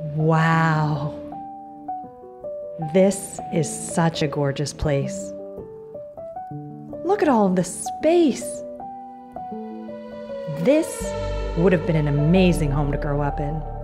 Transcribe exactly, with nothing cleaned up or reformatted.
Wow. This is such a gorgeous place. Look at all of the space. This would have been an amazing home to grow up in.